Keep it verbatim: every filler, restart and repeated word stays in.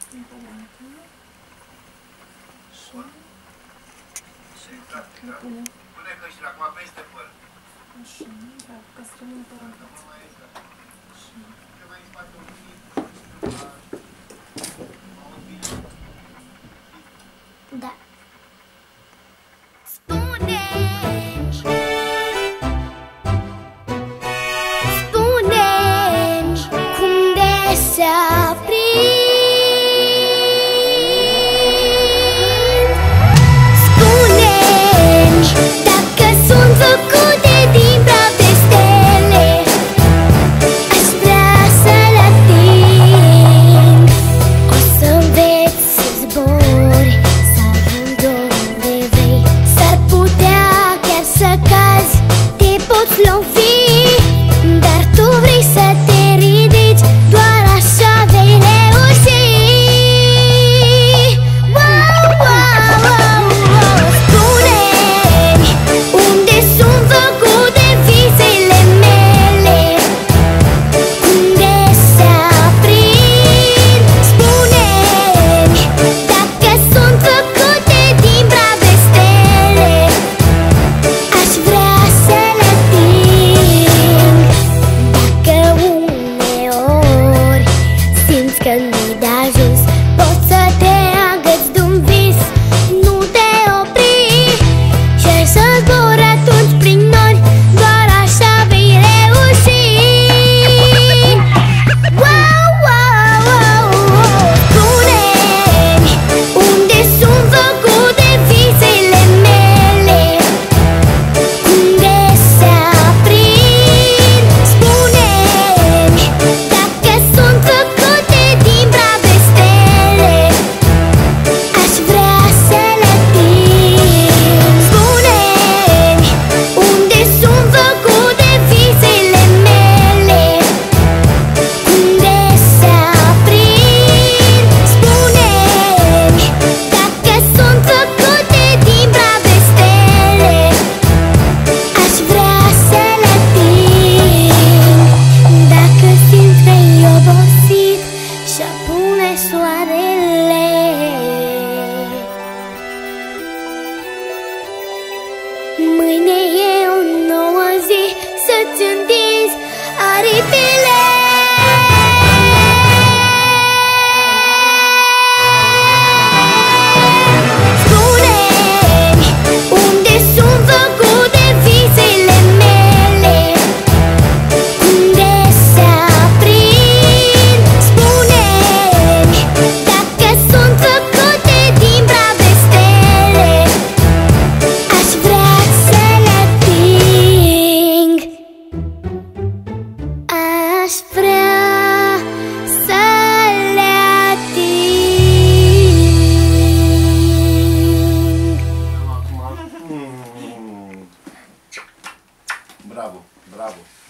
încă o dată. Așa. Și cred că punem. Pune căștile acum peste păr. Așa, da, ca să rămână părul în față. Așa. Da. Spune-mi, spune-mi cum de să prind. Spune-mi dacă sunt făcute din praf de stele. Aș vrea să le ating. O să înveți să zbori, să ajungi oriunde vrei. S-ar putea chiar să cazi, te poți lovi, dar tu vrei să te ridici, doar așa vei reuși. Wow, wow, wow, wow. Spune-mi unde sunt făcute visele mele, unde se aprind. Spune-mi dacă sunt făcute din brave stele. Aș vrea să le ating. Dacă uneori simți că nu-i de ajuns, poți să te agăți de-un vis, nu te opri. Și să zbori atunci prin nori, doar așa vei reuși. Wow, wow, wow, wow. Spune-mi unde sunt făcute visele mele, unde se aprind. Spune-mi dacă sunt făcute din brave stele. Aș vrea să le ating. Spune-mi unde sunt făcute visele mele, unde se aprind. Spune-mi dacă sunt făcute din brave stele. Aș vrea să le ating. Dacă simți că e obosit și apune soarele, mâine e o nouă zi, să-ți întinzi aripile. Spune-mi unde sunt făcute visele mele, unde se aprind. Spune-mi dacă sunt făcute din brave stele. Aș vrea să le ating. Aș vrea să le ating. Bravo, bravo.